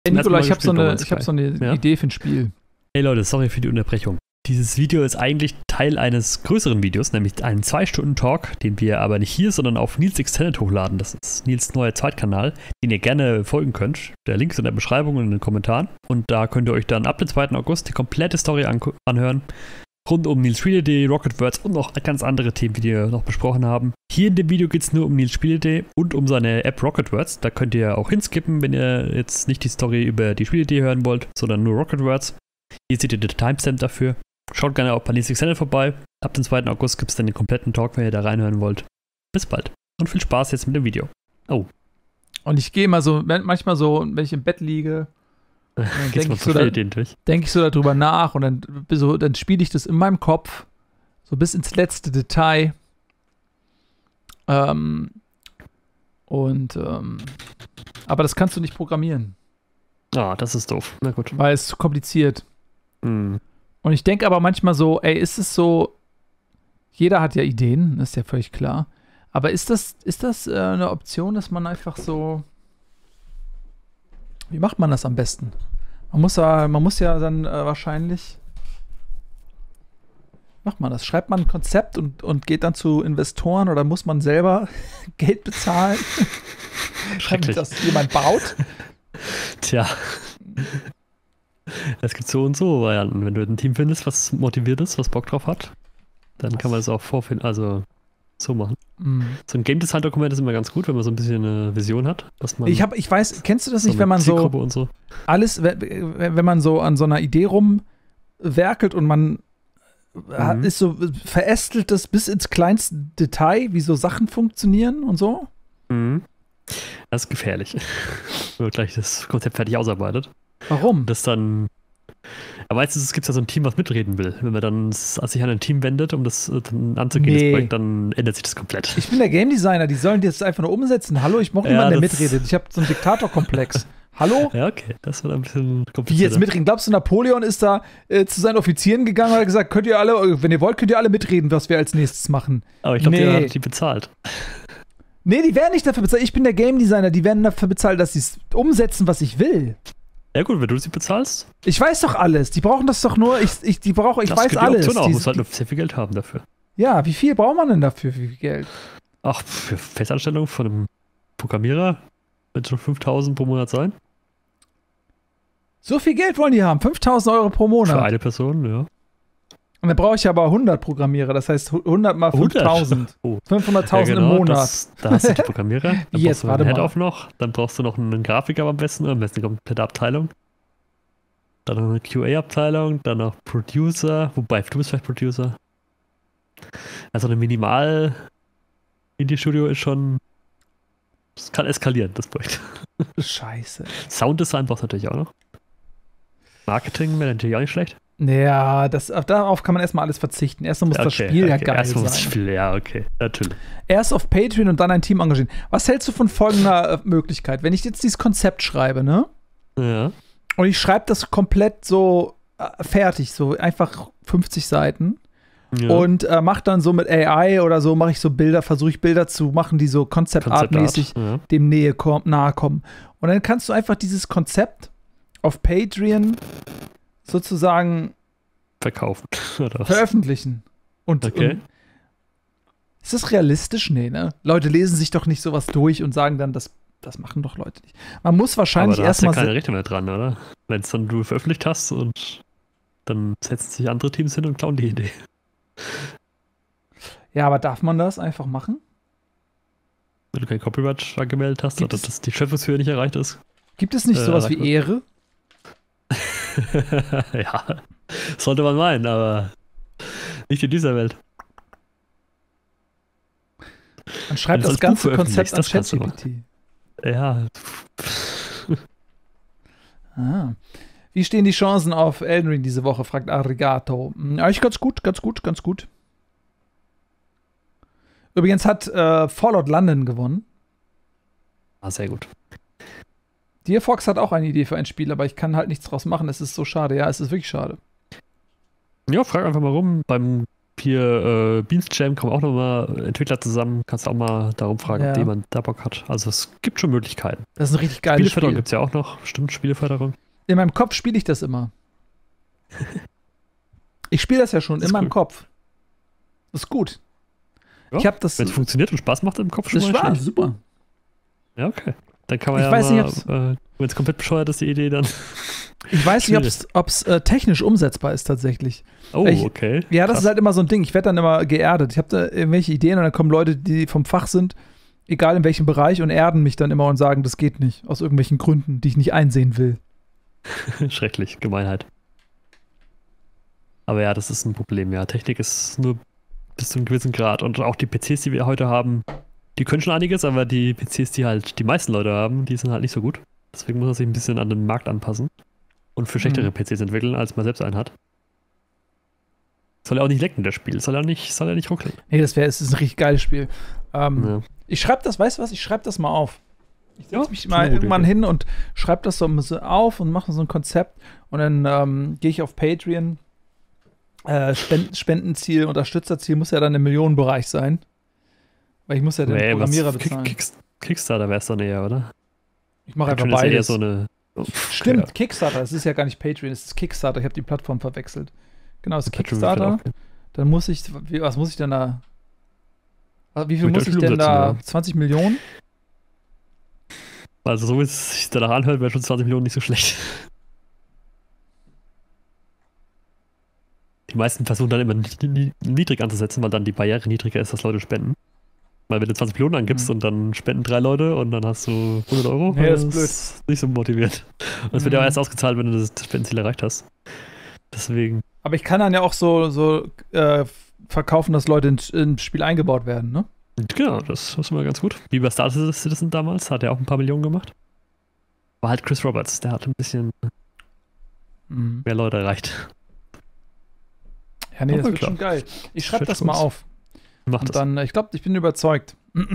Hey Nikola, ich habe so eine Ja? Idee für ein Spiel. Hey Leute, sorry für die Unterbrechung. Dieses Video ist eigentlich Teil eines größeren Videos, nämlich einen 2-Stunden-Talk, den wir aber nicht hier, sondern auf Nils Extended hochladen. Das ist Nils neuer Zweitkanal, den ihr gerne folgen könnt. Der Link ist in der Beschreibung und in den Kommentaren. Und da könnt ihr euch dann ab dem 2. August die komplette Story anhören. Rund um Nils Spiele.de, Rocket Words und noch ganz andere Themen, die wir noch besprochen haben. Hier in dem Video geht es nur um Nils Spiele.de und um seine App Rocket Words. Da könnt ihr auch hinskippen, wenn ihr jetzt nicht die Story über die Spiele.de hören wollt, sondern nur Rocket Words. Hier seht ihr den Timestamp dafür. Schaut gerne auch bei Nils Extended vorbei. Ab dem 2. August gibt es dann den kompletten Talk, wenn ihr da reinhören wollt. Bis bald und viel Spaß jetzt mit dem Video. Oh. Und ich gehe mal so, manchmal so, wenn ich im Bett liege, denke ich so darüber nach und dann spiele ich das in meinem Kopf, so bis ins letzte Detail. Aber das kannst du nicht programmieren. Ah, das ist doof. Na gut. Weil es zu kompliziert. Hm. Und ich denke aber manchmal so, ey, ist es so, jeder hat ja Ideen, ist ja völlig klar. Aber ist das eine Option, dass man einfach so, wie macht man das am besten? Man muss ja dann wahrscheinlich, macht man das? Schreibt man ein Konzept und geht dann zu Investoren oder muss man selber Geld bezahlen, damit das jemand baut? Tja. Es gibt so und so Varianten. Wenn du ein Team findest, was motiviert ist, was Bock drauf hat, dann kann man es auch vorfinden, also so machen. So ein Game Design Dokument ist immer ganz gut, wenn man so ein bisschen eine Vision hat, dass man. Ich weiß, kennst du das nicht, wenn man so alles, wenn man so an so einer Idee rumwerkelt und man ist so, verästelt das bis ins kleinste Detail, wie so Sachen funktionieren und so? Das ist gefährlich. Wenn man gleich das Konzept fertig ausarbeitet. Warum? Das dann. Aber meistens gibt es ja so ein Team, was mitreden will. Wenn man dann sich an ein Team wendet, um das dann anzugehen, das Projekt, dann ändert sich das komplett. Ich bin der Game Designer, die sollen das einfach nur umsetzen. Hallo, ich brauche niemanden, der mitredet. Ich habe so einen Diktatorkomplex. Hallo? Ja, okay, das wird ein bisschen kompliziert. Wie jetzt mitreden? Glaubst du, Napoleon ist da zu seinen Offizieren gegangen und hat gesagt, könnt ihr alle, wenn ihr wollt, könnt ihr alle mitreden, was wir als nächstes machen? Aber ich glaube, der hat die bezahlt. Nee, die werden nicht dafür bezahlt. Ich bin der Game Designer, die werden dafür bezahlt, dass sie es umsetzen, was ich will. Ja gut, wenn du sie bezahlst. Ich weiß doch alles. Die brauchen das doch nur. Ich weiß alles. Du musst halt nur sehr viel Geld haben dafür. Ja, wie viel braucht man denn dafür? Wie viel Geld? Ach, für Festanstellung von einem Programmierer wird schon 5.000 pro Monat sein. So viel Geld wollen die haben? 5.000 Euro pro Monat? Für eine Person, ja. Und dann brauche ich aber 100 Programmierer. Das heißt 100 mal 5.000. Oh. 500.000 ja, genau, im Monat. Da hast du die Programmierer. Dann jetzt, brauchst du einen Head-Off noch. Dann brauchst du noch einen Grafiker am besten eine komplette Abteilung. Dann noch eine QA-Abteilung. Dann noch Producer. Wobei, du bist vielleicht Producer. Also eine Minimal-Indie-Studio ist schon. Das kann eskalieren, das Projekt. Scheiße. Sounddesign brauchst du natürlich auch noch. Marketing wäre natürlich auch nicht schlecht. Ja, darauf kann man erstmal alles verzichten. Erstmal muss das Spiel ja geil sein. Das Spiel, ja, okay, natürlich. Erst auf Patreon und dann ein Team engagieren. Was hältst du von folgender Möglichkeit? Wenn ich jetzt dieses Konzept schreibe, ne? Ja. Und ich schreibe das komplett so fertig, so einfach 50 Seiten. Ja. Und mache dann so mit AI oder so, mache ich so Bilder, versuche ich Bilder zu machen, die so konzeptartmäßig dem nahe kommen. Und dann kannst du einfach dieses Konzept auf Patreon sozusagen verkaufen oder was? Veröffentlichen. Und ist das realistisch? Nee, ne? Leute lesen sich doch nicht sowas durch und sagen dann, das machen doch Leute nicht. Man muss wahrscheinlich erstmal. Aber da hast du ja keine Rechte mehr dran, oder? Wenn es dann du veröffentlicht hast und dann setzen sich andere Teams hin und klauen die Idee. Ja, aber darf man das einfach machen? Wenn du kein Copyright angemeldet hast oder dass die Schöpfungshöhe nicht erreicht ist. Gibt es nicht sowas wie Ehre? Ja, sollte man meinen, aber nicht in dieser Welt. Man schreibt das ganze Konzept an ChatGPT. Ja. Wie stehen die Chancen auf Elden Ring diese Woche, fragt Arigato. Eigentlich ganz gut. Übrigens hat Fallout London gewonnen. Sehr gut. Fox hat auch eine Idee für ein Spiel, aber ich kann halt nichts draus machen. Es ist so schade. Ja, es ist wirklich schade. Ja, frag einfach mal rum. Beim Hier Beans Jam kommen auch nochmal Entwickler zusammen. Kannst du auch mal darum fragen, ob jemand da Bock hat. Also es gibt schon Möglichkeiten. Das ist ein richtig geiles Spieleförderung gibt es ja auch noch. Stimmt, Spieleförderung. In meinem Kopf spiele ich das immer. Ich spiele das ja schon in meinem Kopf. Das ist gut. Ja, wenn es funktioniert und Spaß macht im Kopf schon mal. Das war super. Ja, okay. Dann kann man wenn es komplett bescheuert ist, die Idee, dann. Ich weiß nicht, ob es technisch umsetzbar ist tatsächlich. Oh, okay. Ja, das ist halt immer so ein Ding. Ich werde dann immer geerdet. Ich habe da irgendwelche Ideen und dann kommen Leute, die vom Fach sind, egal in welchem Bereich, und erden mich dann immer und sagen, das geht nicht. Aus irgendwelchen Gründen, die ich nicht einsehen will. Schrecklich, Gemeinheit. Aber ja, das ist ein Problem. Ja, Technik ist nur bis zu einem gewissen Grad. Und auch die PCs, die wir heute haben, die können schon einiges, aber die PCs, die halt die meisten Leute haben, die sind halt nicht so gut. Deswegen muss man sich ein bisschen an den Markt anpassen und für schlechtere PCs entwickeln, als man selbst einen hat. Soll ja auch nicht lecken, das Spiel. Soll ja nicht ruckeln. Nee, es ist ein richtig geiles Spiel. Ich schreibe das, weißt du was? Ich schreibe das mal auf. Ich setze mich mal irgendwann hin und schreibe das so ein bisschen auf und mache so ein Konzept. Und dann gehe ich auf Patreon. Spendenziel, Unterstützerziel muss ja dann im Millionenbereich sein. Weil ich muss ja den Programmierer bezahlen. Kickstarter wäre es dann eher, oder? Ich mache einfach beides. So eine Stimmt, ja. Kickstarter, das ist ja gar nicht Patreon, das ist Kickstarter, ich habe die Plattform verwechselt. Genau, das ist Kickstarter. Dann muss ich, was muss ich denn da? Wie viel muss ich denn da? 20 Millionen? Also so wie es sich danach anhört, wäre schon 20 Millionen nicht so schlecht. Die meisten versuchen dann immer niedrig anzusetzen, weil dann die Barriere niedriger ist, dass Leute spenden. Weil wenn du 20 Millionen angibst und dann spenden 3 Leute und dann hast du 100 Euro, das ist blöd. Nicht so motiviert. Und es wird ja auch erst ausgezahlt, wenn du das Spendenziel erreicht hast. Deswegen. Aber ich kann dann ja auch so verkaufen, dass Leute ins Spiel eingebaut werden, ne? Genau, das ist immer ganz gut. Wie bei Star Citizen damals, hat er auch ein paar Millionen gemacht. War halt Chris Roberts, der hat ein bisschen mehr Leute erreicht. Ja, nee, das wird schon geil. Ich schreibe das mal auf. Mach das. Und dann, ich glaube, ich bin überzeugt.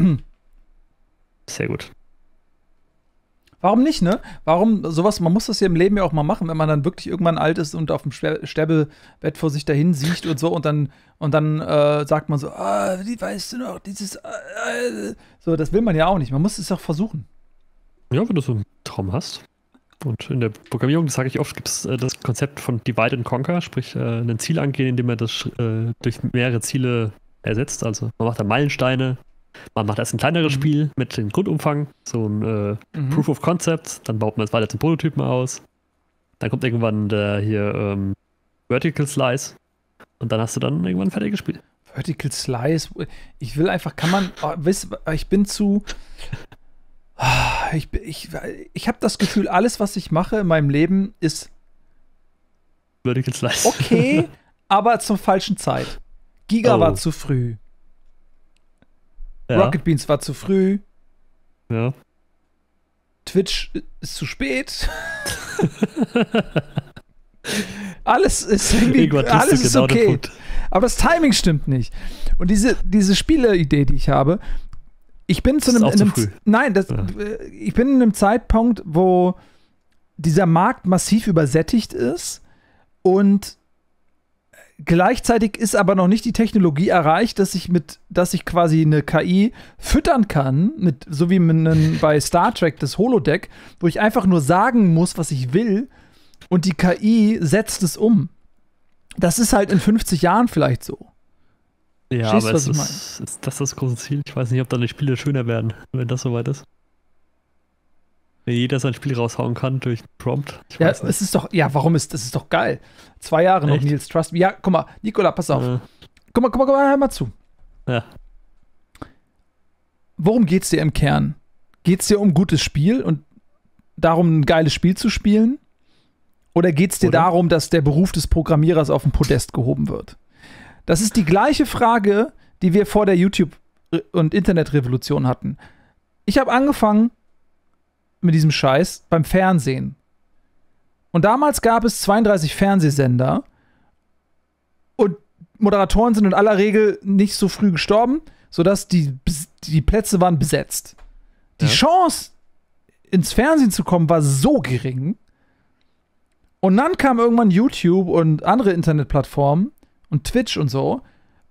Sehr gut. Warum nicht, ne? Warum sowas, man muss das ja im Leben ja auch mal machen, wenn man dann wirklich irgendwann alt ist und auf dem Sterbebett vor sich dahin sieht und so und dann sagt man so, wie weißt du noch, dieses so, das will man ja auch nicht. Man muss es auch versuchen. Ja, wenn du so einen Traum hast. Und in der Programmierung, das sage ich oft, gibt es das Konzept von Divide and Conquer, sprich ein Ziel angehen, indem man das durch mehrere Ziele ersetzt. Also man macht da Meilensteine, man macht erst ein kleineres Spiel mit dem Grundumfang, so ein Proof of Concept, dann baut man es weiter zum Prototypen aus. Dann kommt irgendwann der Vertical Slice und dann hast du dann irgendwann ein fertiges Spiel. Vertical Slice, ich will einfach, ich bin zu... Ich habe das Gefühl, alles, was ich mache in meinem Leben, ist Vertical Slice. Okay, aber zur falschen Zeit. Giga war zu früh. Ja. Rocket Beans war zu früh. Ja. Twitch ist zu spät. Alles ist irgendwie, alles ist okay. Aber das Timing stimmt nicht. Und diese Spieleidee, die ich habe, ich bin zu einem ich bin in einem Zeitpunkt, wo dieser Markt massiv übersättigt ist und gleichzeitig ist aber noch nicht die Technologie erreicht, dass ich quasi eine KI füttern kann, so wie bei Star Trek das Holodeck, wo ich einfach nur sagen muss, was ich will und die KI setzt es um. Das ist halt in 50 Jahren vielleicht so. Ja, aber ist das große Ziel? Ich weiß nicht, ob dann die Spiele schöner werden, wenn das soweit ist. Wenn jeder sein Spiel raushauen kann durch Prompt. Das ist doch geil. 2 Jahre noch Nils Trust. Ja, guck mal, Nikola, pass auf. Guck mal, hör mal zu. Ja. Worum geht's dir im Kern? Geht's dir um gutes Spiel und darum, ein geiles Spiel zu spielen? Oder geht's dir darum, dass der Beruf des Programmierers auf den Podest gehoben wird? Das ist die gleiche Frage, die wir vor der YouTube- und Internetrevolution hatten. Ich habe angefangen mit diesem Scheiß beim Fernsehen. Und damals gab es 32 Fernsehsender und Moderatoren sind in aller Regel nicht so früh gestorben, sodass die Plätze waren besetzt. Die Chance, ins Fernsehen zu kommen, war so gering. Und dann kam irgendwann YouTube und andere Internetplattformen und Twitch und so,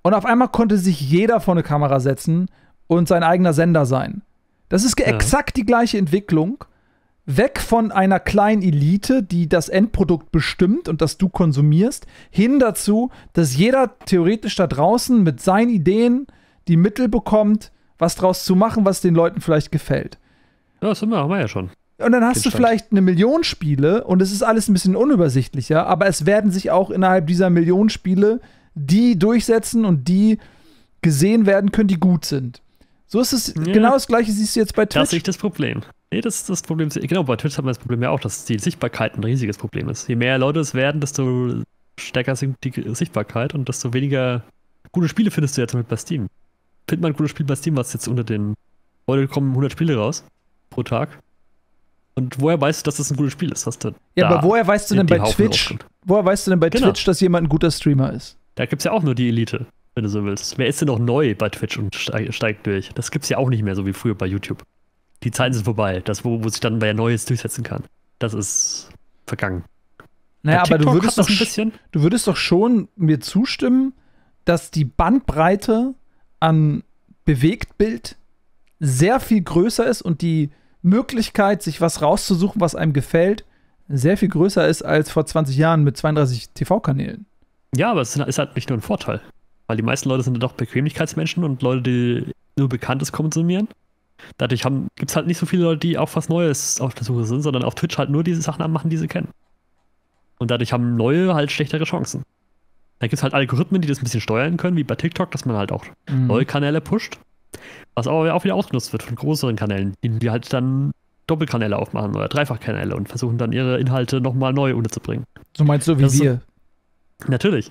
Und auf einmal konnte sich jeder vor eine Kamera setzen und sein eigener Sender sein. Das ist exakt die gleiche Entwicklung. Weg von einer kleinen Elite, die das Endprodukt bestimmt und das du konsumierst, hin dazu, dass jeder theoretisch da draußen mit seinen Ideen die Mittel bekommt, was draus zu machen, was den Leuten vielleicht gefällt. Ja, das haben wir ja schon. Und dann hast du vielleicht 1 Million Spiele und es ist alles ein bisschen unübersichtlicher, aber es werden sich auch innerhalb dieser 1 Million Spiele die durchsetzen und die gesehen werden können, die gut sind. So ist es, genau das Gleiche siehst du jetzt bei Twitch. Das ist nicht das Problem. Nee, das ist das Problem. Genau, bei Twitch haben wir das Problem ja auch, dass die Sichtbarkeit ein riesiges Problem ist. Je mehr Leute es werden, desto stärker sinkt die Sichtbarkeit und desto weniger gute Spiele findest du jetzt mit bei Steam. Findet man ein gutes Spiel bei Steam, was jetzt unter den... Heute kommen 100 Spiele raus pro Tag. Und woher weißt du, dass das ein gutes Spiel ist? Aber woher weißt du denn bei Twitch, Twitch, dass jemand ein guter Streamer ist? Da gibt's ja auch nur die Elite, wenn du so willst. Wer ist denn noch neu bei Twitch und steigt durch? Das gibt's ja auch nicht mehr so wie früher bei YouTube. Die Zeiten sind vorbei. Das, wo sich dann wer Neues durchsetzen kann. Das ist vergangen. Naja, aber du würdest doch schon mir zustimmen, dass die Bandbreite an Bewegtbild sehr viel größer ist und die Möglichkeit, sich was rauszusuchen, was einem gefällt, sehr viel größer ist als vor 20 Jahren mit 32 TV-Kanälen. Ja, aber es ist halt nicht nur ein Vorteil. Weil die meisten Leute sind doch Bequemlichkeitsmenschen und Leute, die nur Bekanntes konsumieren. Dadurch gibt es halt nicht so viele Leute, die auf was Neues auf der Suche sind, sondern auf Twitch halt nur diese Sachen anmachen, die sie kennen. Und dadurch haben Neue halt schlechtere Chancen. Da gibt es halt Algorithmen, die das ein bisschen steuern können, wie bei TikTok, dass man halt auch neue Kanäle pusht. Was aber auch wieder ausgenutzt wird von größeren Kanälen, die halt dann Doppelkanäle aufmachen oder Dreifachkanäle und versuchen dann ihre Inhalte nochmal neu unterzubringen. So meinst du wie wir? Natürlich.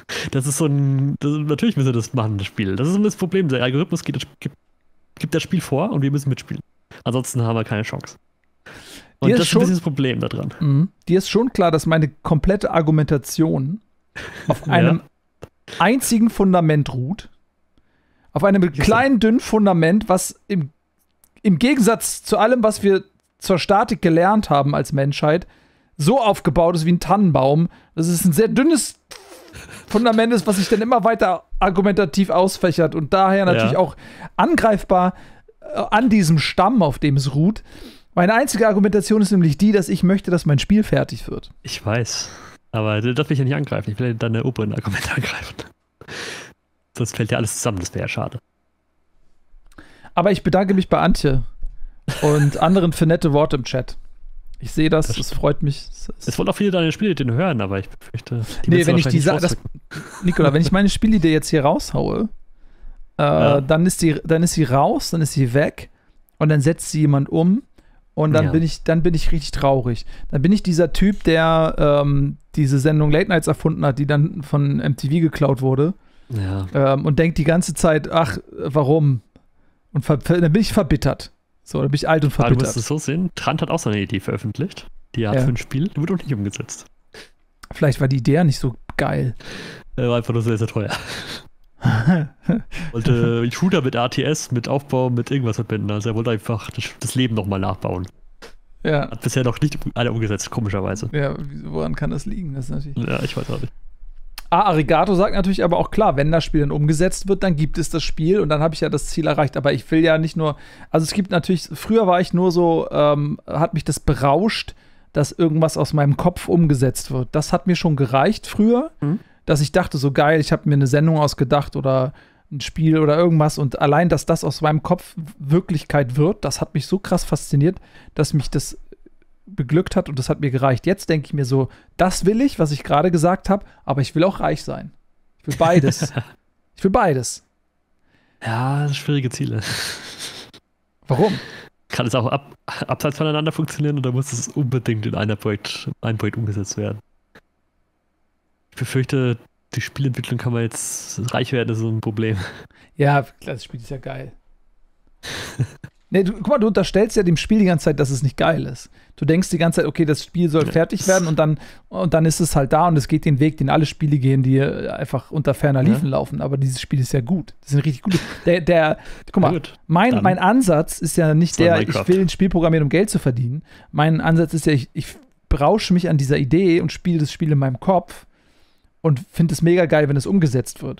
Natürlich müssen wir das machen, das Spiel. Das ist das Problem. Der Algorithmus gibt das Spiel vor und wir müssen mitspielen. Ansonsten haben wir keine Chance. Und das ist ein bisschen das Problem da dran. Dir ist schon klar, dass meine komplette Argumentation auf einem einzigen Fundament ruht. Auf einem kleinen, dünnen Fundament, was im Gegensatz zu allem, was wir zur Statik gelernt haben als Menschheit, so aufgebaut ist wie ein Tannenbaum, dass es ein sehr dünnes Fundament ist, was sich dann immer weiter argumentativ ausfächert und daher natürlich auch angreifbar an diesem Stamm, auf dem es ruht. Meine einzige Argumentation ist nämlich die, dass ich möchte, dass mein Spiel fertig wird. Ich weiß, aber das will ich ja nicht angreifen. Ich will deine oberen Argumente angreifen. Sonst fällt ja alles zusammen, das wäre ja schade. Aber ich bedanke mich bei Antje und anderen für nette Worte im Chat. Ich sehe das freut mich. Es wollen auch viele deine Spielideen hören, aber ich befürchte, wenn Nikola, wenn ich meine Spielidee jetzt hier raushaue, dann ist sie raus, dann ist sie weg und dann setzt sie jemand um und dann bin ich richtig traurig. Dann bin ich dieser Typ, der diese Sendung Late Nights erfunden hat, die dann von MTV geklaut wurde. Ja. Und denkt die ganze Zeit, ach, warum? Und dann bin ich verbittert. So, dann bin ich alt und verbittert. Du musst es so sehen, Trant hat auch so eine Idee veröffentlicht. Die hat für ein Spiel, die wird auch nicht umgesetzt. Vielleicht war die Idee ja nicht so geil. War einfach nur sehr, sehr teuer. Wollte Shooter mit RTS, mit Aufbau, mit irgendwas verbinden. Also er wollte einfach das Leben nochmal nachbauen. Ja. Hat bisher noch nicht alle umgesetzt, komischerweise. Ja, woran kann das liegen? Das ist natürlich ja, ich weiß auch nicht. Arigato sagt natürlich aber auch klar, wenn das Spiel dann umgesetzt wird, dann gibt es das Spiel und dann habe ich ja das Ziel erreicht. Aber ich will ja nicht nur, also es gibt natürlich, früher war ich nur so, hat mich das berauscht, dass irgendwas aus meinem Kopf umgesetzt wird. Das hat mir schon gereicht früher, dass ich dachte, so geil, ich habe mir eine Sendung ausgedacht oder ein Spiel oder irgendwas und allein, dass das aus meinem Kopf Wirklichkeit wird, das hat mich so krass fasziniert, dass mich das beglückt hat und das hat mir gereicht. Jetzt denke ich mir so, das will ich, was ich gerade gesagt habe, aber ich will auch reich sein. Ich will beides. Ja, das sind schwierige Ziele. Warum? Kann es auch abseits voneinander funktionieren oder muss es unbedingt in ein Projekt umgesetzt werden? Ich befürchte, die Spielentwicklung kann man jetzt reich werden, das ist so ein Problem. Ja, das Spiel ist ja geil. Nee, guck mal, du unterstellst ja dem Spiel die ganze Zeit, dass es nicht geil ist. Du denkst die ganze Zeit, okay, das Spiel soll fertig werden und dann ist es halt da und es geht den Weg, den alle Spiele gehen, die einfach unter ferner Liefen laufen. Aber dieses Spiel ist ja gut. Das sind richtig gute. Guck mal, mein Ansatz ist ja nicht ich will ein Spiel programmieren, um Geld zu verdienen. Mein Ansatz ist ja, ich berausche mich an dieser Idee und spiele das Spiel in meinem Kopf und finde es mega geil, wenn es umgesetzt wird.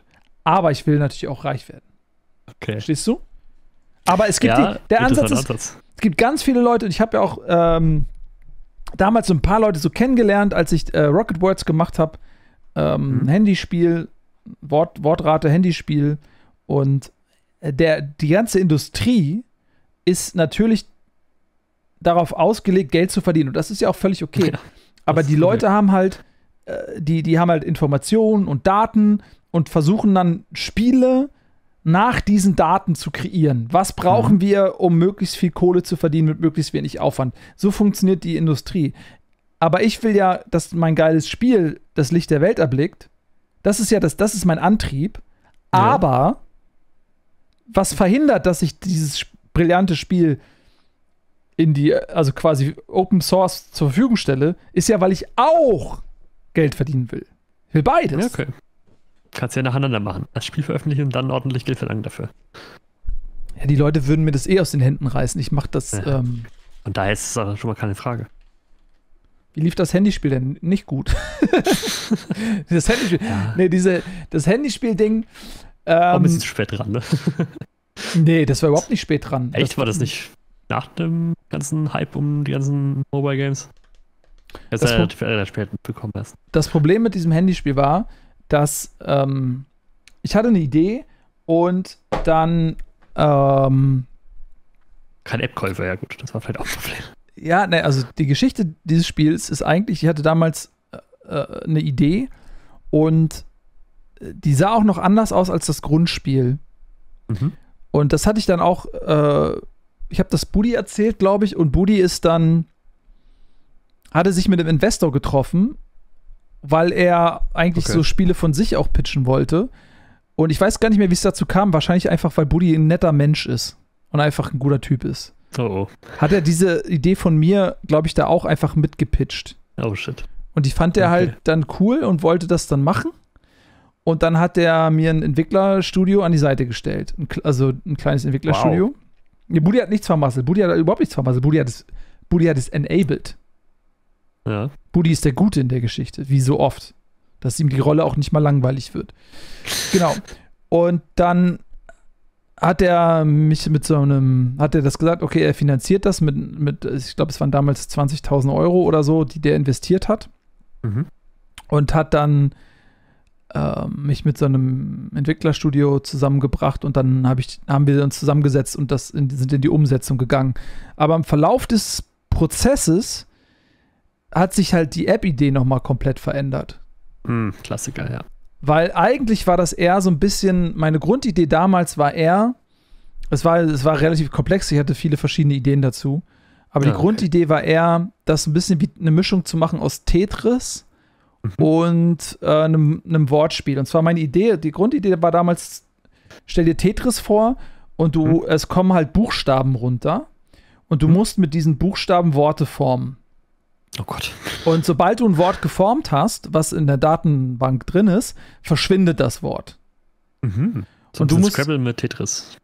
aber ich will natürlich auch reich werden. Okay. Verstehst du? Aber es gibt der Ansatz ist, es gibt ganz viele Leute, und ich habe ja auch damals so ein paar Leute so kennengelernt, als ich Rocket Words gemacht habe, Handyspiel, Wortrate, Handyspiel, und die ganze Industrie ist natürlich darauf ausgelegt, Geld zu verdienen, und das ist ja auch völlig okay. Ja, aber die Leute haben halt die haben halt Informationen und Daten und versuchen dann Spiele nach diesen Daten zu kreieren. Was brauchen wir, um möglichst viel Kohle zu verdienen mit möglichst wenig Aufwand? So funktioniert die Industrie. Aber ich will ja, dass mein geiles Spiel das Licht der Welt erblickt. Das ist ja das ist mein Antrieb. Ja. Aber was verhindert, dass ich dieses brillante Spiel also quasi Open Source zur Verfügung stelle, ist ja, weil ich auch Geld verdienen will. Ich will beides. Ja, okay. Kannst ja nacheinander machen. Das Spiel veröffentlichen und dann ordentlich Geld verlangen dafür. Ja, die Leute würden mir das aus den Händen reißen. Ich mach das. Ja. Und daher ist es auch schon mal keine Frage. Wie lief das Handyspiel denn? Nicht gut. Das Handyspiel. Ja. Nee, das Handyspiel-Ding. Ein bisschen spät dran, ne? Nee, das war überhaupt nicht spät dran. Echt? War das nicht nach dem ganzen Hype um die ganzen Mobile Games? Das ist relativ spät mitbekommen erst. Das Problem mit diesem Handyspiel war, dass ich hatte eine Idee und dann kein App-Käufer, ja gut, das war vielleicht auch ein Problem. Ja, ne, also die Geschichte dieses Spiels ist eigentlich, ich hatte damals eine Idee und die sah auch noch anders aus als das Grundspiel. Und das hatte ich dann auch, ich habe das Budi erzählt, glaube ich, und Budi hatte sich mit einem Investor getroffen, weil er eigentlich so Spiele von sich auch pitchen wollte. Und ich weiß gar nicht mehr, wie es dazu kam. Wahrscheinlich einfach, weil Budi ein netter Mensch ist und einfach ein guter Typ ist. Oh. Hat er diese Idee von mir, glaube ich, da auch einfach mitgepitcht. Oh shit. Und die fand er halt dann cool und wollte das dann machen. Und dann hat er mir ein Entwicklerstudio an die Seite gestellt. Also ein kleines Entwicklerstudio. Wow. Nee, Budi hat nichts vermasselt. Budi hat überhaupt nichts vermasselt. Budi hat es enabled. Ja. Budi ist der Gute in der Geschichte, wie so oft. Dass ihm die Rolle auch nicht mal langweilig wird. Genau. Und dann hat er mich hat er das gesagt, okay, er finanziert das mit ich glaube, es waren damals 20.000 Euro oder so, die der investiert hat. Und hat dann mich mit so einem Entwicklerstudio zusammengebracht und dann haben wir uns zusammengesetzt und sind in die Umsetzung gegangen. Aber im Verlauf des Prozesses hat sich halt die App-Idee nochmal komplett verändert. Klassiker, ja. Weil eigentlich war das eher so ein bisschen, meine Grundidee damals war eher, es war relativ komplex, ich hatte viele verschiedene Ideen dazu, aber die Grundidee war eher, das ein bisschen wie eine Mischung zu machen aus Tetris und einem Wortspiel. Und zwar die Grundidee war damals, stell dir Tetris vor und es kommen halt Buchstaben runter und du musst mit diesen Buchstaben Worte formen. Oh Gott. Und sobald du ein Wort geformt hast, was in der Datenbank drin ist, verschwindet das Wort. So und du musst Scrabble mit Tetris.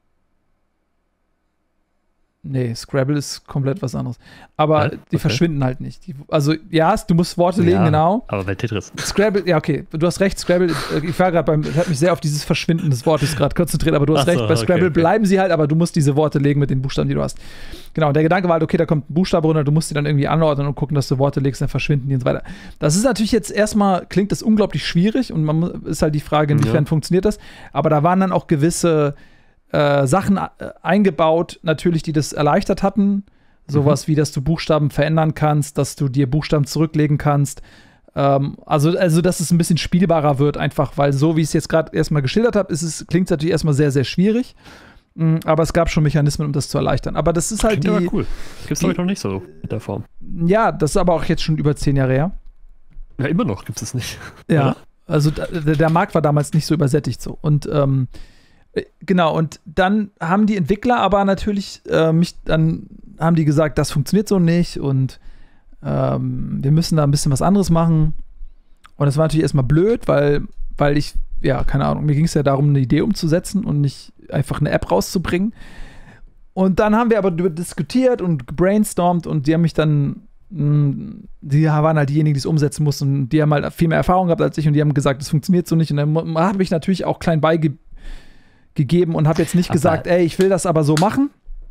Nee, Scrabble ist komplett was anderes. Aber die verschwinden halt nicht. Du musst Worte legen, genau. Aber bei Tetris. Scrabble, ja, okay. Du hast recht, Scrabble, ich war gerade ich habe mich sehr auf dieses Verschwinden des Wortes gerade konzentriert, aber du hast recht, bei Scrabble bleiben sie halt, aber du musst diese Worte legen mit den Buchstaben, die du hast. Genau, und der Gedanke war halt, okay, da kommt ein Buchstabe runter, du musst die dann irgendwie anordnen und gucken, dass du Worte legst, dann verschwinden die und so weiter. Das ist natürlich jetzt erstmal, klingt das unglaublich schwierig und ist halt die Frage, inwiefern funktioniert das. Aber da waren dann auch gewisse Sachen eingebaut, natürlich, die das erleichtert hatten. Sowas wie, dass du Buchstaben verändern kannst, dass du dir Buchstaben zurücklegen kannst. Also, dass es ein bisschen spielbarer wird, einfach, weil so, wie ich es jetzt gerade erstmal geschildert habe, klingt es natürlich erstmal sehr, sehr schwierig. Aber es gab schon Mechanismen, um das zu erleichtern. Aber das ist halt klingt aber cool. Gibt es heute noch nicht so in der Form. Ja, das ist aber auch jetzt schon über 10 Jahre her. Ja, immer noch gibt es nicht. Ja, oder? Also der Markt war damals nicht so übersättigt so. Und genau, und dann haben die Entwickler aber natürlich dann haben die gesagt, das funktioniert so nicht und wir müssen da ein bisschen was anderes machen. Und das war natürlich erstmal blöd, weil ich, ja, keine Ahnung, mir ging es ja darum, eine Idee umzusetzen und nicht einfach eine App rauszubringen. Und dann haben wir aber diskutiert und gebrainstormt und die haben mich dann die waren halt diejenigen, die es umsetzen mussten. Und die haben halt viel mehr Erfahrung gehabt als ich und die haben gesagt, das funktioniert so nicht. Und dann habe ich natürlich auch klein beigegeben und habe jetzt nicht gesagt, ey, ich will das aber so machen.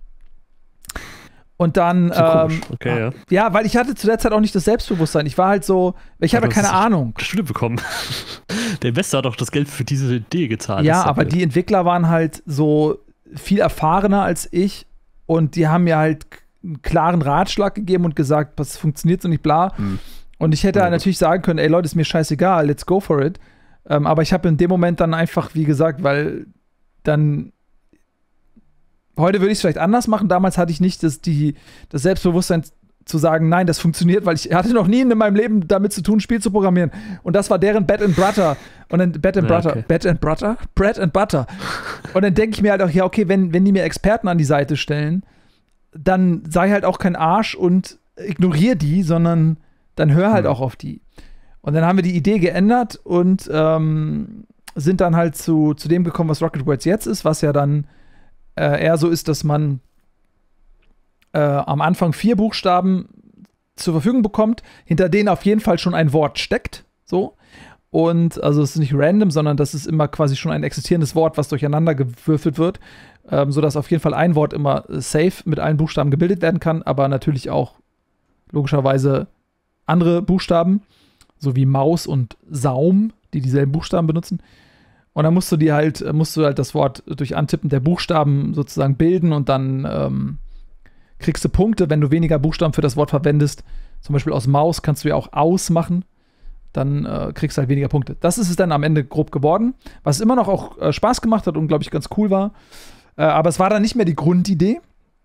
Und dann, ja, weil ich hatte zu der Zeit auch nicht das Selbstbewusstsein. Ich war halt so, ich hatte keine Ahnung. Schule bekommen. Der Investor hat doch das Geld für diese Idee gezahlt. Ja, aber die Entwickler waren halt so viel erfahrener als ich und die haben mir halt einen klaren Ratschlag gegeben und gesagt, was funktioniert so nicht, bla. Und ich hätte natürlich sagen können, ey Leute, ist mir scheißegal, let's go for it. Aber ich habe in dem Moment dann einfach, wie gesagt, weil dann heute würde ich es vielleicht anders machen. Damals hatte ich nicht das Selbstbewusstsein zu sagen, nein, das funktioniert, weil ich hatte noch nie in meinem Leben damit zu tun, ein Spiel zu programmieren. Und das war deren Bread and Butter. Und dann Bread and Butter. Und dann denke ich mir halt auch, ja, okay, wenn die mir Experten an die Seite stellen, dann sei halt auch kein Arsch und ignoriere die, sondern dann hör halt auch auf die. Und dann haben wir die Idee geändert und sind dann halt zu dem gekommen, was Rocket Words jetzt ist, was ja dann eher so ist, dass man am Anfang 4 Buchstaben zur Verfügung bekommt, hinter denen auf jeden Fall schon ein Wort steckt. So. Und also es ist nicht random, sondern das ist immer quasi schon ein existierendes Wort, was durcheinander gewürfelt wird, sodass auf jeden Fall ein Wort immer safe mit allen Buchstaben gebildet werden kann, aber natürlich auch logischerweise andere Buchstaben, so wie Maus und Saum, die dieselben Buchstaben benutzen. Und dann musst du halt das Wort durch Antippen der Buchstaben sozusagen bilden und dann kriegst du Punkte, wenn du weniger Buchstaben für das Wort verwendest. Zum Beispiel aus Maus kannst du ja auch ausmachen. Dann kriegst du halt weniger Punkte. Das ist es dann am Ende grob geworden, was immer noch auch Spaß gemacht hat und, glaube ich, ganz cool war. Aber es war dann nicht mehr die Grundidee.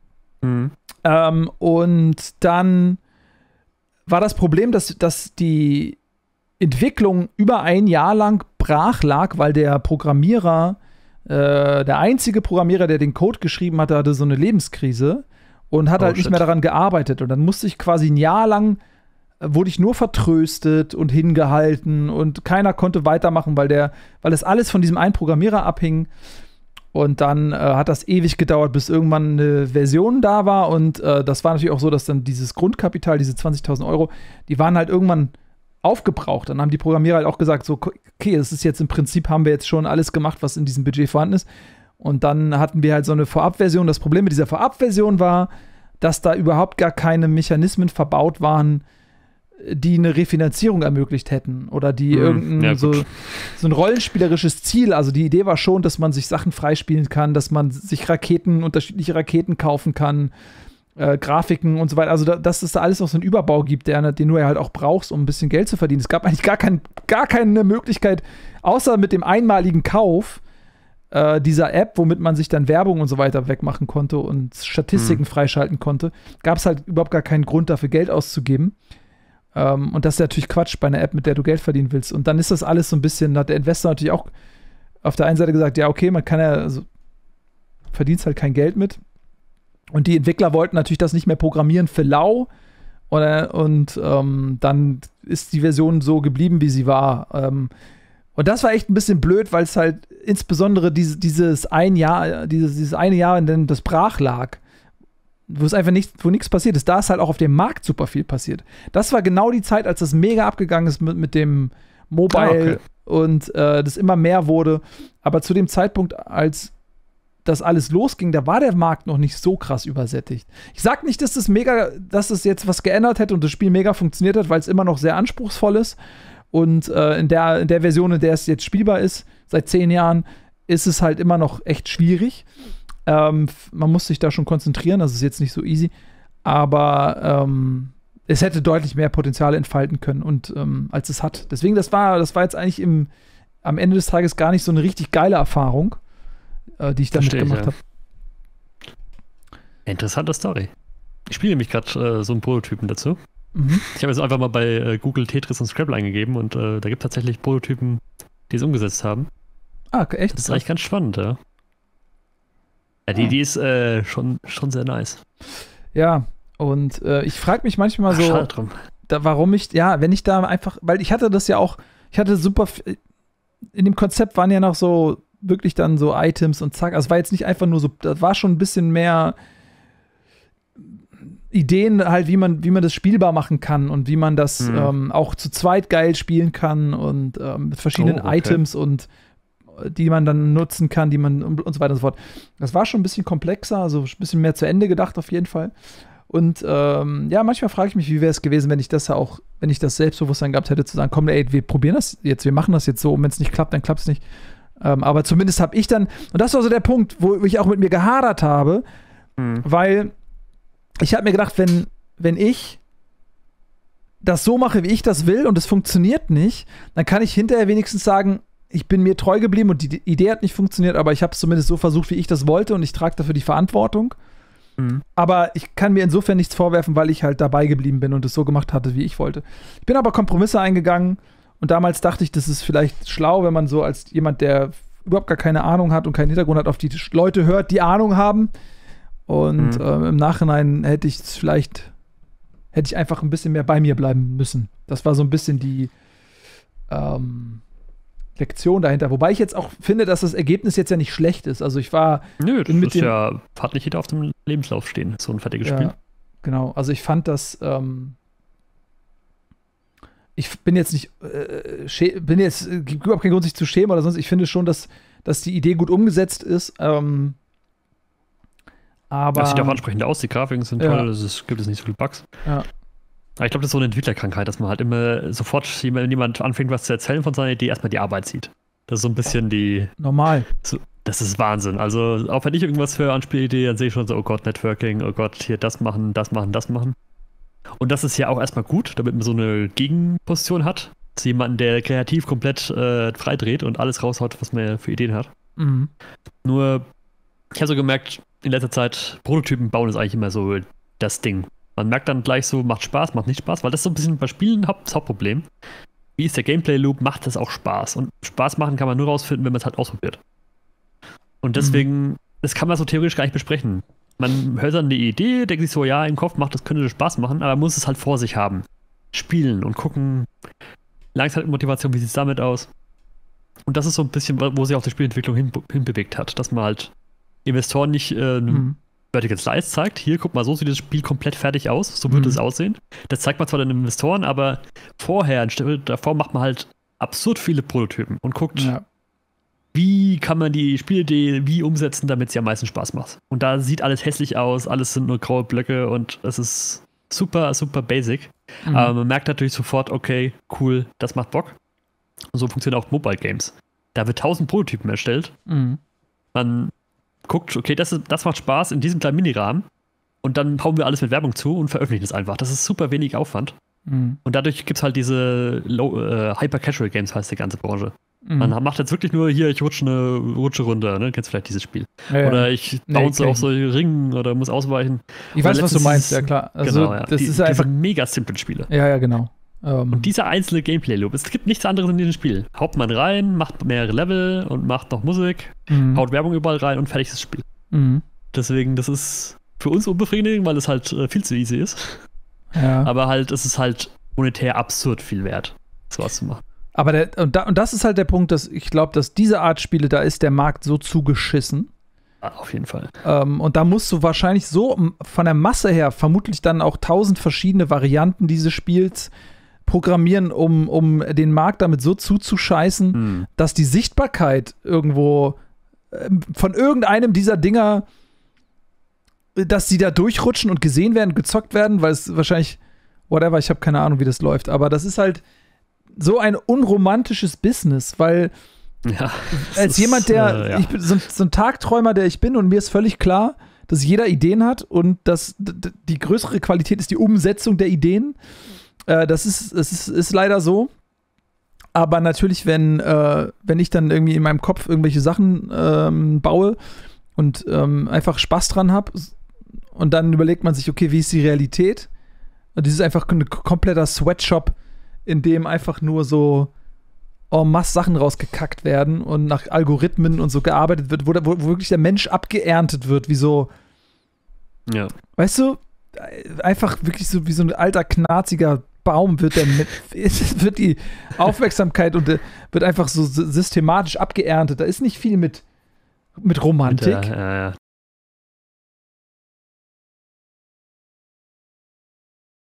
Und dann war das Problem, dass die Entwicklung über ein Jahr lang brach lag, weil der Programmierer, der einzige Programmierer, der den Code geschrieben hatte so eine Lebenskrise und hat halt nicht mehr daran gearbeitet. Und dann musste ich quasi ein Jahr lang, wurde ich nur vertröstet und hingehalten und keiner konnte weitermachen, weil das alles von diesem einen Programmierer abhing. Und dann hat das ewig gedauert, bis irgendwann eine Version da war. Und das war natürlich auch so, dass dann dieses Grundkapital, diese 20.000 Euro, die waren halt irgendwann aufgebraucht. Dann haben die Programmierer halt auch gesagt, so, okay, das ist jetzt im Prinzip, haben wir jetzt schon alles gemacht, was in diesem Budget vorhanden ist. Und dann hatten wir halt so eine Vorabversion. Das Problem mit dieser Vorabversion war, dass da überhaupt gar keine Mechanismen verbaut waren, die eine Refinanzierung ermöglicht hätten oder die so ein rollenspielerisches Ziel. Also die Idee war schon, dass man sich Sachen freispielen kann, dass man sich unterschiedliche Raketen kaufen kann, Grafiken und so weiter. Also dass es da alles noch so einen Überbau gibt, den du ja halt auch brauchst, um ein bisschen Geld zu verdienen. Es gab eigentlich gar keine Möglichkeit, außer mit dem einmaligen Kauf dieser App, womit man sich dann Werbung und so weiter wegmachen konnte und Statistiken freischalten konnte, gab es halt überhaupt gar keinen Grund dafür, Geld auszugeben. Und das ist natürlich Quatsch bei einer App, mit der du Geld verdienen willst. Und dann ist das alles so ein bisschen, hat der Investor natürlich auch auf der einen Seite gesagt, ja, okay, man kann ja, also verdienst halt kein Geld mit. Und die Entwickler wollten natürlich das nicht mehr programmieren für lau. Und dann ist die Version so geblieben, wie sie war. Und das war echt ein bisschen blöd, weil es halt insbesondere dieses eine Jahr, in dem das brach lag, wo nichts passiert ist, da ist halt auch auf dem Markt super viel passiert. Das war genau die Zeit, als das mega abgegangen ist mit dem Mobile und das immer mehr wurde. Aber zu dem Zeitpunkt, als das alles losging, da war der Markt noch nicht so krass übersättigt. Ich sag nicht, dass es jetzt was geändert hätte und das Spiel mega funktioniert hat, weil es immer noch sehr anspruchsvoll ist. Und in der Version, in der es jetzt spielbar ist, seit 10 Jahren, ist es halt immer noch echt schwierig. Man muss sich da schon konzentrieren, das ist jetzt nicht so easy. Aber es hätte deutlich mehr Potenzial entfalten können und als es hat. Deswegen, das war jetzt eigentlich am Ende des Tages gar nicht so eine richtig geile Erfahrung, die ich damit gemacht habe. Interessante Story. Ich spiele nämlich gerade so einen Prototypen dazu. Ich habe jetzt einfach mal bei Google Tetris und Scrabble eingegeben und da gibt es tatsächlich Prototypen, die es umgesetzt haben. Ah, echt? Das ist eigentlich ganz spannend, ja. Ja, die Idee ist schon sehr nice. Ja, und ich frage mich manchmal so, warum wenn ich da einfach, weil ich hatte das ja auch, in dem Konzept waren ja noch so wirklich dann so Items und zack, also es war jetzt nicht einfach nur so, das war schon ein bisschen mehr Ideen halt, wie man das spielbar machen kann und wie man das auch zu zweit geil spielen kann und mit verschiedenen Items und die man dann nutzen kann, die man und so weiter und so fort. Das war schon ein bisschen komplexer, also ein bisschen mehr zu Ende gedacht auf jeden Fall. Und manchmal frage ich mich, wie wäre es gewesen, wenn ich das Selbstbewusstsein gehabt hätte, zu sagen, komm, ey, wir probieren das jetzt, wir machen das jetzt so, und wenn es nicht klappt, dann klappt es nicht. Aber zumindest habe ich dann, und das war so der Punkt, wo ich auch mit mir gehadert habe, weil ich habe mir gedacht, wenn ich das so mache, wie ich das will und es funktioniert nicht, dann kann ich hinterher wenigstens sagen, ich bin mir treu geblieben und die Idee hat nicht funktioniert, aber ich habe es zumindest so versucht, wie ich das wollte und ich trage dafür die Verantwortung. Aber ich kann mir insofern nichts vorwerfen, weil ich halt dabei geblieben bin und es so gemacht hatte, wie ich wollte. Ich bin aber Kompromisse eingegangen und damals dachte ich, das ist vielleicht schlau, wenn man so als jemand, der überhaupt gar keine Ahnung hat und keinen Hintergrund hat, auf die Leute hört, die Ahnung haben. Und im Nachhinein hätte ich einfach ein bisschen mehr bei mir bleiben müssen. Das war so ein bisschen die Lektion dahinter. Wobei ich jetzt auch finde, dass das Ergebnis jetzt ja nicht schlecht ist. Also ich war das ist ja, hat nicht jeder auf dem Lebenslauf stehen, so ein fertiges Spiel. Genau, also ich fand das ich bin jetzt nicht gibt überhaupt keinen Grund, sich zu schämen oder sonst. Ich finde schon, dass die Idee gut umgesetzt ist. Aber das sieht auch ansprechend aus, die Grafiken sind toll, gibt es nicht so viele Bugs. Ja. Aber ich glaube, das ist so eine Entwicklerkrankheit, dass man halt immer sofort, wenn jemand anfängt, was zu erzählen von seiner Idee, erstmal die Arbeit sieht. Das ist so ein bisschen normal. Das ist Wahnsinn. Also, auch wenn ich irgendwas höre an Spielidee, dann sehe ich schon so, oh Gott, Networking, oh Gott, hier das machen, das machen, das machen. Und das ist ja auch erstmal gut, damit man so eine Gegenposition hat. Zu jemandem, der kreativ komplett freidreht und alles raushaut, was man für Ideen hat. Nur, ich habe so gemerkt, in letzter Zeit, Prototypen bauen ist eigentlich immer so das Ding. Man merkt dann gleich so, macht Spaß, macht nicht Spaß, weil das ist so ein bisschen bei Spielen das Hauptproblem. Wie ist der Gameplay-Loop? Macht das auch Spaß? Und Spaß machen kann man nur rausfinden, wenn man es halt ausprobiert. Und deswegen, das kann man so theoretisch gar nicht besprechen. Man hört dann eine Idee, denkt sich so, ja, im Kopf macht, das könnte Spaß machen, aber man muss es halt vor sich haben. Spielen und gucken, Langzeitmotivation, wie sieht es damit aus? Und das ist so ein bisschen, wo sich auch die Spielentwicklung hinbewegt hat, dass man halt Investoren nicht Vertical Slice zeigt, hier, guck mal, so sieht das Spiel komplett fertig aus, so würde es aussehen. Das zeigt man zwar den Investoren, aber davor macht man halt absurd viele Prototypen und guckt, wie kann man die Spielidee wie umsetzen, damit sie am meisten Spaß macht. Und da sieht alles hässlich aus, alles sind nur graue Blöcke und es ist super, super basic. Aber man merkt natürlich sofort, okay, cool, das macht Bock. Und so funktionieren auch Mobile Games. Da wird 1000 Prototypen erstellt. Man guckt, okay, das macht Spaß in diesem kleinen Minirahmen und dann hauen wir alles mit Werbung zu und veröffentlichen es einfach. Das ist super wenig Aufwand. Und dadurch gibt es halt diese Hyper-Casual-Games, heißt die ganze Branche. Man macht jetzt wirklich nur hier, ich rutsche runter, ne? Kennst du vielleicht dieses Spiel? Oder ich bounce auf so Ringen oder muss ausweichen. Ich weiß, was du meinst, ja klar. Also, genau, ja. Das ist einfach diese mega simple Spiele. Ja, genau. Und dieser einzelne Gameplay-Loop, es gibt nichts anderes in diesem Spiel. Haut man rein, macht mehrere Level und macht noch Musik, haut Werbung überall rein und fertig ist das Spiel. Deswegen, das ist für uns unbefriedigend, weil es halt viel zu easy ist. Ja. Aber halt, es ist halt monetär absurd viel wert, sowas zu machen. Aber und das ist halt der Punkt, dass ich glaube, dass diese Art Spiele, da ist der Markt so zugeschissen. Auf jeden Fall. Und da musst du wahrscheinlich so von der Masse her vermutlich dann auch 1000 verschiedene Varianten dieses Spiels programmieren, um den Markt damit so zuzuscheißen, dass die Sichtbarkeit irgendwo von irgendeinem dieser Dinger, dass die da durchrutschen und gesehen werden, gezockt werden, weil es wahrscheinlich, whatever, ich habe keine Ahnung, wie das läuft, aber das ist halt so ein unromantisches Business, weil als jemand, ich bin so ein Tagträumer, der ich bin und mir ist völlig klar, dass jeder Ideen hat und dass die größere Qualität ist die Umsetzung der Ideen. Das ist leider so. Aber natürlich, wenn ich dann irgendwie in meinem Kopf irgendwelche Sachen baue und einfach Spaß dran habe und dann überlegt man sich, okay, wie ist die Realität? Und das ist einfach ein kompletter Sweatshop, in dem einfach nur so en masse Sachen rausgekackt werden und nach Algorithmen und so gearbeitet wird, wo wirklich der Mensch abgeerntet wird, wie so, weißt du, einfach wirklich so wie so ein alter, knarziger Baum wird die Aufmerksamkeit und wird einfach so systematisch abgeerntet. Da ist nicht viel mit Romantik.